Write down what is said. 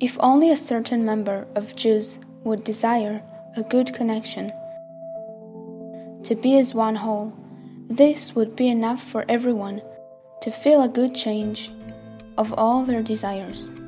If only a certain number of Jews would desire a good connection, to be as one whole, this would be enough for everyone to feel a good change of all their desires.